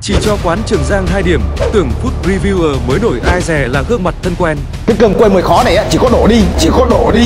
Chỉ cho quán Trường Giang 2 điểm, tưởng food reviewer mới nổi ai dè là gương mặt thân quen. Cái cơm quê mới khó này chỉ có đổ đi.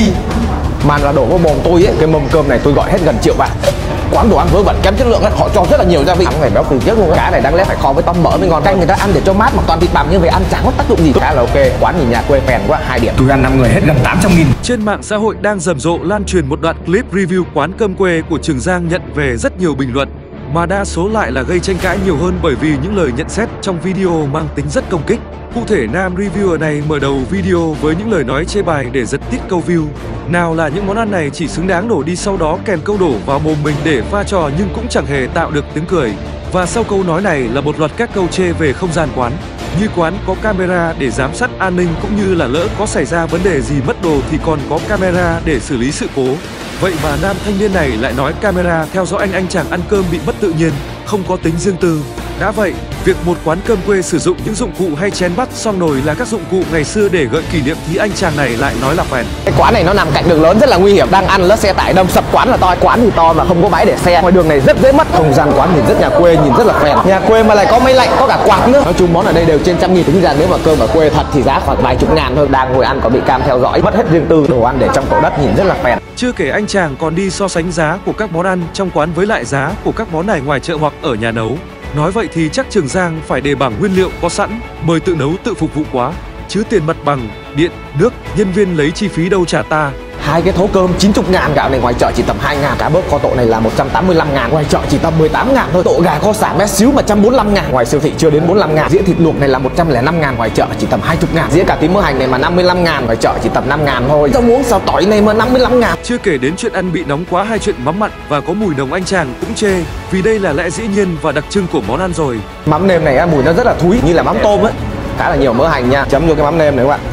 Mà là đổ vào mồm tôi ấy, cái mâm cơm này tôi gọi hết gần triệu bạc. Quán đồ ăn vớ vẩn kém chất lượng ấy, họ cho rất là nhiều gia vị. Ăn phải béo từ trước luôn. Cá này đáng lẽ phải kho với tôm mỡ mới ngon. Canh người ta ăn để cho mát mà toàn thịt bằm như vậy ăn chẳng có tác dụng gì. Khá là ok. Quán nhìn nhà quê phèn quá, 2 điểm. Tôi ăn 5 người hết gần 800.000. Trên mạng xã hội đang rầm rộ lan truyền một đoạn clip review quán cơm quê của Trường Giang nhận về rất nhiều bình luận, mà đa số lại là gây tranh cãi nhiều hơn bởi vì những lời nhận xét trong video mang tính rất công kích. Cụ thể, nam reviewer này mở đầu video với những lời nói chê bai để giật tít câu view. Nào là những món ăn này chỉ xứng đáng đổ đi, sau đó kèm câu đổ vào mồm mình để pha trò nhưng cũng chẳng hề tạo được tiếng cười. Và sau câu nói này là một loạt các câu chê về không gian quán, như quán có camera để giám sát an ninh, cũng như là lỡ có xảy ra vấn đề gì mất đồ thì còn có camera để xử lý sự cố. Vậy mà nam thanh niên này lại nói camera theo dõi anh chàng ăn cơm bị mất tự nhiên, không có tính riêng tư. Đã vậy, việc một quán cơm quê sử dụng những dụng cụ hay chén bát xong nồi là các dụng cụ ngày xưa để gợi kỷ niệm thì anh chàng này lại nói là phèn. Cái quán này nó nằm cạnh đường lớn rất là nguy hiểm, đang ăn lất xe tải đâm sập quán là to. Quán thì to mà không có bãi để xe, ngoài đường này rất dễ mất. Không gian quán nhìn rất nhà quê, nhìn rất là phèn. Nhà quê mà lại có máy lạnh, có cả quạt nữa. Nói chung món ở đây đều trên 100.000. Tính ra nếu mà cơm ở quê thật thì giá khoảng vài chục ngàn thôi. Đang ngồi ăn có bị cam theo dõi, mất hết riêng tư. Đồ ăn để trong cậu đất nhìn rất là phèn. Chưa kể anh chàng còn đi so sánh giá của các món ăn trong quán với lại giá của các món này ngoài chợ hoặc ở nhà nấu. Nói vậy thì chắc Trường Giang phải đề bảng nguyên liệu có sẵn, mời tự nấu tự phục vụ quá, chứ tiền mặt bằng, điện, nước, nhân viên lấy chi phí đâu trả ta. 2 cái thố cơm 90 ngàn, gạo này ngoài chợ chỉ tầm 2 ngàn, cá bớp kho tộ này là 185 ngàn, ngoài chợ chỉ tầm 18 ngàn thôi. Tộ gà kho xả bé xíu mà 145 ngàn, ngoài siêu thị chưa đến 45 ngàn. Dĩa thịt luộc này là 105 ngàn, ngoài chợ chỉ tầm 20 ngàn. Dĩa cà tím mỡ hành này mà 55 ngàn, ngoài chợ chỉ tầm 5 ngàn thôi. Rau muống xào tỏi này mà 55 ngàn. Chưa kể đến chuyện ăn bị nóng quá hay chuyện mắm mặn và có mùi nồng, anh chàng cũng chê, vì đây là lẽ dĩ nhiên và đặc trưng của món ăn rồi. Mắm nêm này mùi nó rất là thúi, như là mắm tôm ấy. Khá là nhiều mỡ hành nha, chấm vô cái mắm nêm này các bạn.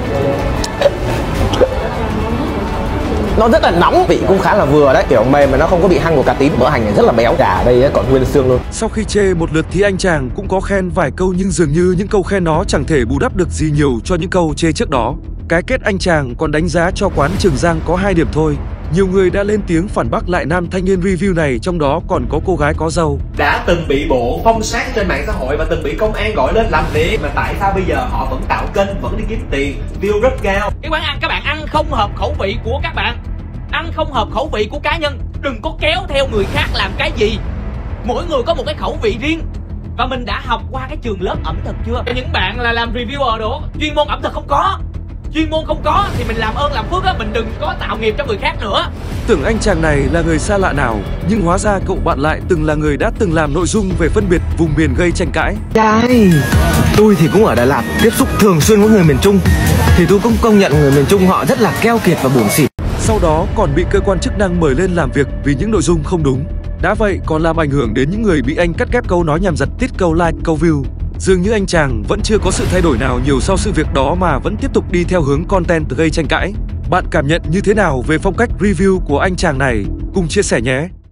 Nó rất là nóng, vị cũng khá là vừa đấy, kiểu mềm mà nó không có bị hăng của cà tím. Mỡ hành này rất là béo, cả đây còn nguyên xương luôn. Sau khi chê một lượt thì anh chàng cũng có khen vài câu, nhưng dường như những câu khen nó chẳng thể bù đắp được gì nhiều cho những câu chê trước đó. Cái kết anh chàng còn đánh giá cho quán Trường Giang có 2 điểm thôi. Nhiều người đã lên tiếng phản bác lại nam thanh niên review này, trong đó còn có cô gái có dâu. Đã từng bị bộ phong sát trên mạng xã hội và từng bị công an gọi lên làm việc, mà tại sao bây giờ họ vẫn tạo kênh, vẫn đi kiếm tiền, view rất cao. Cái quán ăn các bạn ăn không hợp khẩu vị của các bạn, ăn không hợp khẩu vị của cá nhân, đừng có kéo theo người khác làm cái gì. Mỗi người có một cái khẩu vị riêng, và mình đã học qua cái trường lớp ẩm thực chưa? Những bạn là làm reviewer đồ, chuyên môn ẩm thực không có, chuyên môn không có thì mình làm ơn làm phước á, mình đừng có tạo nghiệp cho người khác nữa. Tưởng anh chàng này là người xa lạ nào, nhưng hóa ra cậu bạn lại từng là người đã từng làm nội dung về phân biệt vùng miền gây tranh cãi. Tôi thì cũng ở Đà Lạt, tiếp xúc thường xuyên với người miền Trung, thì tôi cũng công nhận người miền Trung họ rất là keo kiệt và buồn xỉn. Sau đó còn bị cơ quan chức năng mời lên làm việc vì những nội dung không đúng. Đã vậy còn làm ảnh hưởng đến những người bị anh cắt ghép câu nói nhằm giật tít câu like, câu view. Dường như anh chàng vẫn chưa có sự thay đổi nào nhiều sau sự việc đó mà vẫn tiếp tục đi theo hướng content gây tranh cãi. Bạn cảm nhận như thế nào về phong cách review của anh chàng này? Cùng chia sẻ nhé!